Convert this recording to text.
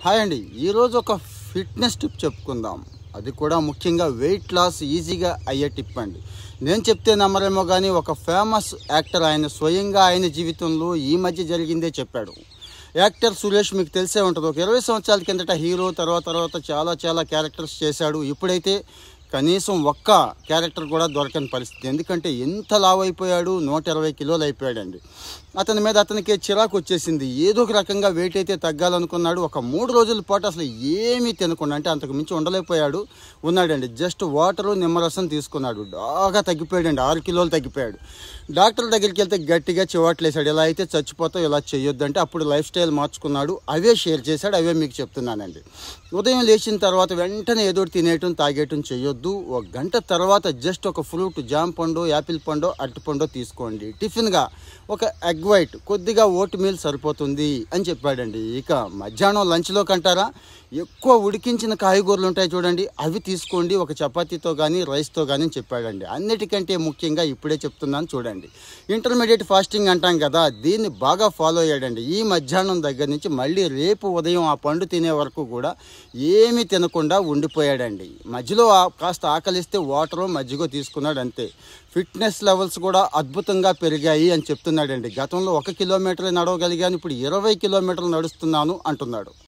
Hi అండి. ఈరోజు ఒక ఫిట్నెస్ టిప్ చెప్పుకుందాం. అది కూడా ముఖ్యంగా వెయిట్ లాస్ ఈజీగా అయ్యే టిప్ అండి. నేను చెప్తే నమ్మరేమో కానీ ఒక ఫేమస్ యాక్టర్ ఆయన స్వయంగా ఆయన జీవితంలో ఈ మధ్య జరిగిందే చెప్పాడు. యాక్టర్ సురేష్ మీకు తెలిసే ఉంటుంది. ఒక 20 సంవత్సరాల కిందట హీరో తర్వాత చాలా క్యారెక్టర్స్ చేశాడు. ఇప్పుడైతే కనీసం ఒక్క క్యారెక్టర్ కూడా దొరకని పరిస్థితి. ఎందుకంటే ఎంత లావు అయిపోయాడు, 120 కిలోలు అయిపోయాడండి. అతని మీద అతనికి చిరాకు వచ్చేసింది. ఏదో ఒక రకంగా వెయిట్ అయితే తగ్గాలనుకున్నాడు. ఒక 3 రోజుల పాటు అసలు ఏమీ తినకుండా, అంటే అంతకు మించి ఉండలేకపోయాడు ఉన్నాడండి. జస్ట్ వాటరు నిమ్మరసం తీసుకున్నాడు. బాగా తగ్గిపోయాడండి. 6 కిలోలు తగ్గిపోయాడు. డాక్టర్ దగ్గరికి వెళ్తే గట్టిగా చివాట్లేసాడు. ఇలా అయితే చచ్చిపోతావు, ఇలా చేయొద్దంటే అప్పుడు లైఫ్ స్టైల్ మార్చుకున్నాడు. అవే షేర్ చేశాడు, అవే మీకు చెప్తున్నానండి. ఉదయం లేచిన తర్వాత వెంటనే ఏదో తినేయటం తాగేయటం చేయొద్దు. ఒక గంట తర్వాత జస్ట్ ఒక ఫ్రూట్, జామ పండు, యాపిల్ పండు, అరటిపండు తీసుకోండి. టిఫిన్గా ఒక ఎగ్ వైట్, కొద్దిగా ఓట్ మీల్ సరిపోతుంది అని చెప్పాడండి. ఇక మధ్యాహ్నం లంచ్లో కంటారా, ఎక్కువ ఉడికించిన కాయగూరలు ఉంటాయి చూడండి, అవి తీసుకోండి. ఒక చపాతీతో కానీ రైస్తో కానీ చెప్పాడండి. అన్నిటికంటే ముఖ్యంగా ఇప్పుడే చెప్తున్నాను చూడండి, ఇంటర్మీడియట్ ఫాస్టింగ్ అంటాం కదా, దీన్ని బాగా ఫాలో అయ్యాడండి. ఈ మధ్యాహ్నం దగ్గర నుంచి మళ్ళీ రేపు ఉదయం ఆ పండు తినే వరకు కూడా ఏమీ తినకుండా ఉండిపోయాడండి. మధ్యలో కాస్త ఆకలిస్తే వాటరు మజ్జిగో తీసుకున్నాడు అంతే. ఫిట్నెస్ లెవెల్స్ కూడా అద్భుతంగా పెరిగాయి అని చెప్తున్నాడండి. గతంలో 1 కిలోమీటర్ నడవగలిగాను, ఇప్పుడు 20 కిలోమీటర్లు నడుస్తున్నాను అంటున్నాడు.